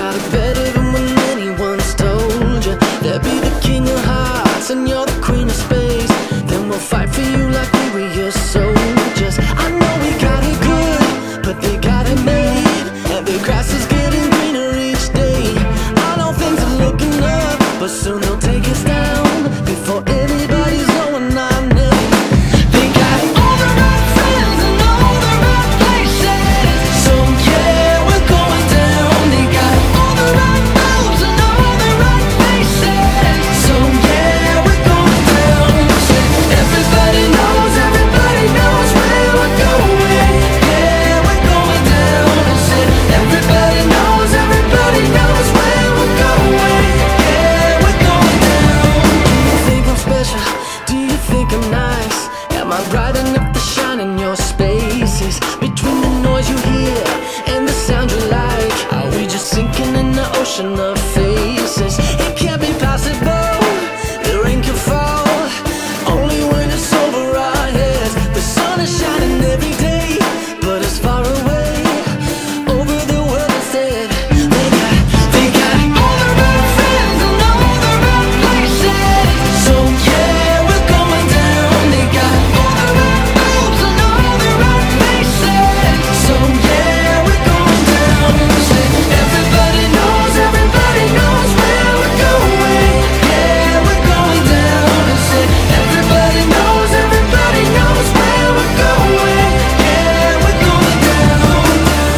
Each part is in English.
got it better than when anyone's told you. They'll be the king of hearts and you're the queen of space. Then we'll fight for you like we were your soldiers. I know we got it good, but they got it made, and the grass is getting greener each day. I know things are looking up, but soon they'll take us down before anybody's knowing our name. They got all the right friends and all the right places, so yeah, we're going down. They got all the right moves and all the right faces, so yeah, we're going down. Everybody knows where we're going. Yeah, we're going down. Everybody knows where we're going. Yeah, we're going down. Do you think I'm special? Do you think I'm nice? Am I bright enough to shine in your spaces? Between the noise you hear and the sound you like, are we just sinking in the ocean of faces? It can't be possible, the rain can fall only when it's over our heads. The sun is shining every day, but it's far away over the world instead. They got all the right friends and all the right places, so yeah, we're going down. They got all the right moves and all the right faces, so yeah, we're going down. Everybody knows where we're going. Yeah, we're going down. Everybody knows where we're going. Yeah, we're going down.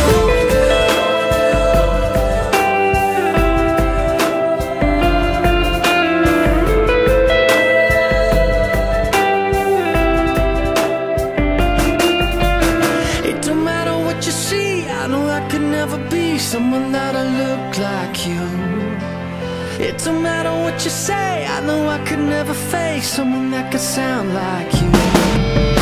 It don't matter what you see, I know I could never be someone that'll look like you. It don't matter what you say, I know I could never face someone that could sound like you.